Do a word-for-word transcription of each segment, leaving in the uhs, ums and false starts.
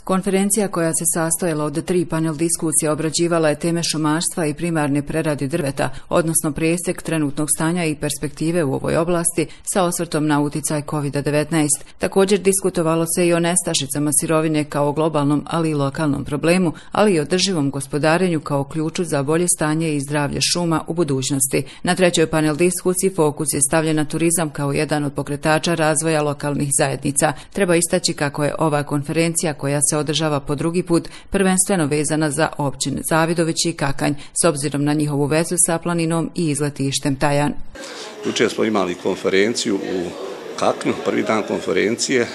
Konferencija koja se sastojala od tri panel diskusije obrađivala je teme šumarstva i primarne prerade drveta, odnosno presjek trenutnog stanja i perspektive u ovoj oblasti sa osvrtom na uticaj kovid devetnaest. Također diskutovalo se i o nestašicama sirovine kao globalnom, ali i lokalnom problemu, ali i održivom gospodarenju kao ključu za bolje stanje i zdravlje šuma u budućnosti. Na trećoj panel diskusiji fokus je stavljen na turizam kao jedan od pokretača razvoja lokalnih zajednica. Treba istaći kako je ova konferencija koja se održava po drugi put prvenstveno vezana za općine Zavidović i Kakanj, s obzirom na njihovu vezu sa planinom i izletištem Tajan. Jučer smo imali konferenciju u Kaknju, prvi dan konferencije,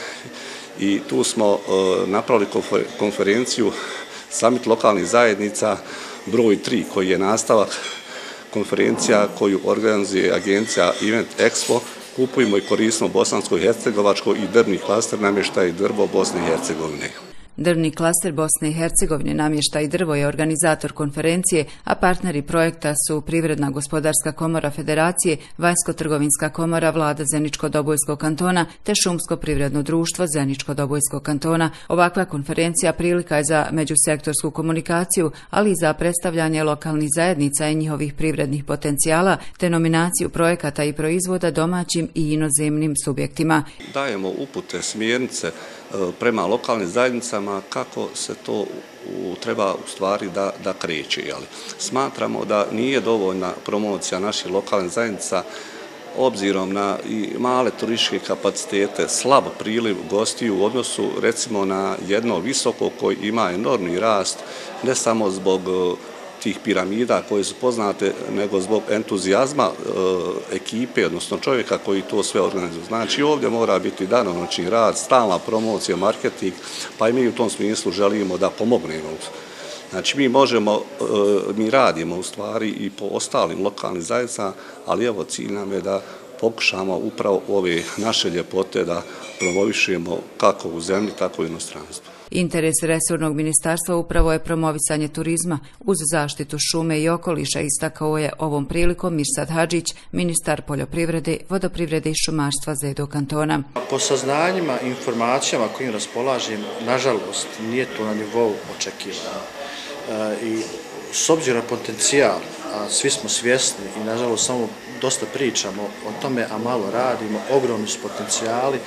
i tu smo uh, napravili konfer konferenciju Summit lokalnih zajednica broj tri, koji je nastavak konferencija koju organizuje agencija Event Expo. Kupujemo i koristimo bosansko i hercegovačko i drvni klaster namještaj i drvo Bosne i Hercegovine. Drvni klaster Bosne i Hercegovine namještaj i drvo je organizator konferencije, a partneri projekta su Privredna gospodarska komora Federacije, Vanjsko-trgovinska komora Vlada Zeničko-Dobojskog kantona te Šumsko privredno društvo Zeničko-Dobojskog kantona. Ovakva konferencija prilika je za međusektorsku komunikaciju, ali i za predstavljanje lokalnih zajednica i njihovih privrednih potencijala te nominaciju projekata i proizvoda domaćim i inozemnim subjektima. Dajemo upute, smjernice prema lokalnim zajednicama kako se to u, treba u stvari da, da kreće. Jeli. Smatramo da nije dovoljna promocija naših lokalnih zajednica obzirom na i male turističke kapacitete, slab priliv gostiju u odnosu recimo na jedno visoko koji ima enormni rast, ne samo zbog tih piramida koje su poznate, nego zbog entuzijazma e, ekipe, odnosno čovjeka koji to sve organizuje. Znači ovdje mora biti danonoćni rad, stalna promocija, marketing, pa i mi u tom smislu želimo da pomognemo. Znači mi možemo, e, mi radimo u stvari i po ostalim lokalnim zajednicama, ali evo cilj nam je da pokušamo upravo ove naše ljepote da promovišemo kako u zemlji, tako i u inostranstvu. Interes resornog ministarstva upravo je promovisanje turizma uz zaštitu šume i okoliša, istakao je ovom prilikom Mirsad Hadžić, ministar poljoprivrede, vodoprivrede i šumarstva Zedo kantona. Po saznanjima i informacijama kojim raspolažem, nažalost, nije to na nivou očekivano. E, I s obzirom na potencijal, a svi smo svjesni i nažalost samo dosta pričamo o tome, a malo radimo, ogromni su potencijali,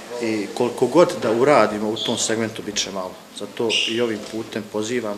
i koliko god da uradimo u tom segmentu bit će malo. Zato i ovim putem pozivam,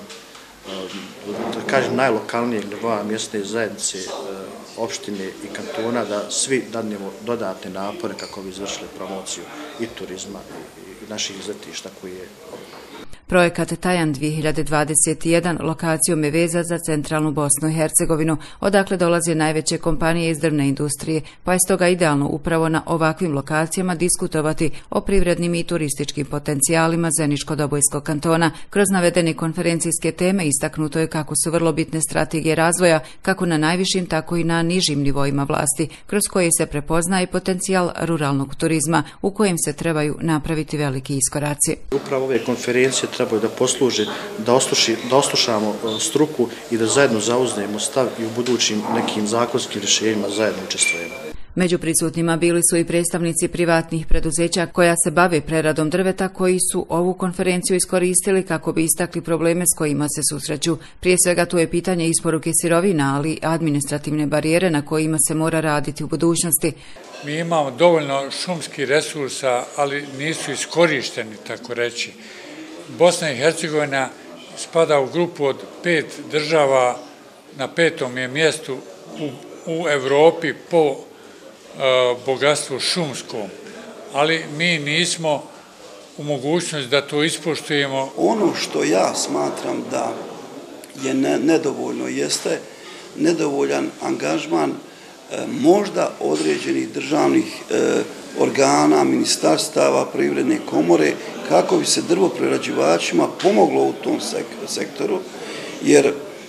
da kažem, najlokalnijeg nivoa mjesne zajednice, opštine i kantona da svi dadnemo dodatne napore kako bi izvršili promociju i turizma i naših izletišta koji je. Projekat Tajan dvije hiljade dvadeset jedan lokacijom je vezan za centralnu Bosnu i Hercegovinu, odakle dolaze najveće kompanije iz drvne industrije, pa je stoga idealno upravo na ovakvim lokacijama diskutovati o privrednim i turističkim potencijalima Zeničko-Dobojskog kantona. Kroz navedene konferencijske teme istaknuto je kako su vrlo bitne strategije razvoja, kako na najvišim, tako i na nižim nivoima vlasti, kroz koje se prepoznaje potencijal ruralnog turizma, u kojem se trebaju napraviti veliki iskoraci. Upravo ove konferencije trebaju da posluže, da, osluši, da oslušamo struku i da zajedno zauznemo stav i u budućim nekim zakonskim rješenjima zajedno učestvujemo. Među prisutnima bili su i predstavnici privatnih preduzeća koja se bave preradom drveta, koji su ovu konferenciju iskoristili kako bi istakli probleme s kojima se susreću. Prije svega tu je pitanje isporuke sirovina, ali i administrativne barijere na kojima se mora raditi u budućnosti. Mi imamo dovoljno šumskih resursa, ali nisu iskorišteni, tako reći. Bosna i Hercegovina spada u grupu od pet država, na petom je mjestu u, u Evropi po e, bogatstvu šumskom, ali mi nismo u mogućnosti da to ispoštujemo. Ono što ja smatram da je ne, nedovoljno jeste nedovoljan angažman e, možda određenih državnih e, organa, ministarstava, privredne komore, kako bi se drvoprerađivačima pomoglo u tom sektoru, jer e,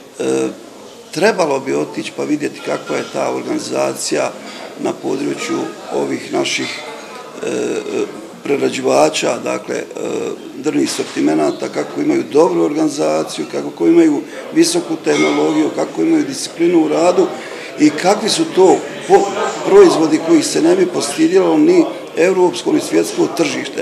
trebalo bi otići pa vidjeti kakva je ta organizacija na području ovih naših e, prerađivača, dakle e, drvnih sortimenata, kako imaju dobru organizaciju, kako imaju visoku tehnologiju, kako imaju disciplinu u radu i kakvi su to proizvodi koji se ne bi postidjelo ni europsko ni svjetsko tržište.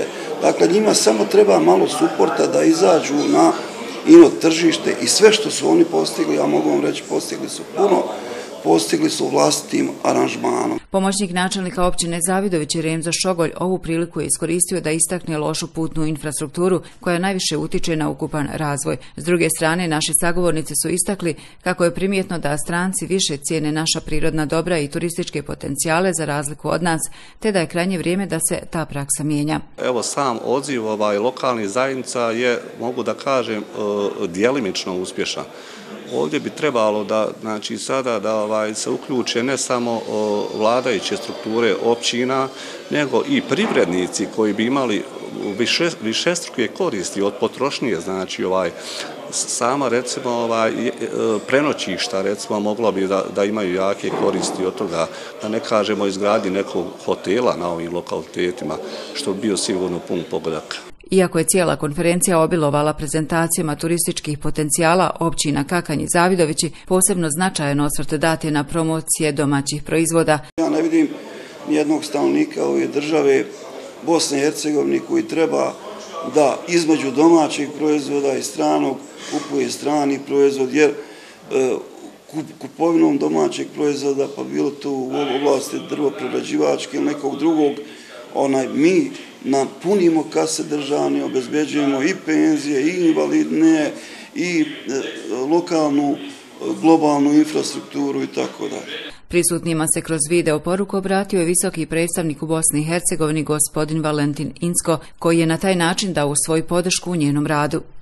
Dakle, njima samo treba malo suporta da izađu na ino tržište i sve što su oni postigli, ja mogu vam reći, postigli su puno, postigli su vlastitim aranžmanom. Pomoćnik načelnika općine Zavidović Remzo Šogolj ovu priliku je iskoristio da istakne lošu putnu infrastrukturu koja najviše utiče na ukupan razvoj. S druge strane, naši sagovornici su istakli kako je primjetno da stranci više cijene naša prirodna dobra i turističke potencijale za razliku od nas, te da je krajnje vrijeme da se ta praksa mijenja. Evo sam odziv ovaj, lokalnih zajednica je, mogu da kažem, djelimično uspješan. Ovdje bi trebalo da, znači, sada da ovaj, se uključe ne samo o, vladajuće strukture općina, nego i privrednici koji bi imali više, višestruke koristi od potrošnje, znači ovaj, sama recimo ovaj, prenoćišta recimo moglo bi da, da imaju jake koristi od toga, da ne kažemo izgradnji nekog hotela na ovim lokalitetima, što bi bio sigurno pun pogodak. Iako je cijela konferencija obilovala prezentacijama turističkih potencijala općina Kakanj i Zavidovići, posebno značajan osvrt dat je na promocije domaćih proizvoda. Ja ne vidim nijednog stanovnika ove države Bosne i Hercegovine koji treba da između domaćeg proizvoda i stranog kupuje strani proizvod, jer e, kupovinom domaćeg proizvoda, pa bilo to u oblasti drvoprerađivačke ili nekog drugog, onaj, mi napunimo kase državne, obezbeđujemo i penzije, i invalidne, i e, lokalnu, globalnu infrastrukturu i tako dalje. Prisutnima se kroz video poruku obratio je visoki predstavnik u Bosni i Hercegovini gospodin Valentin Insko, koji je na taj način dao svoju podršku u njenom radu.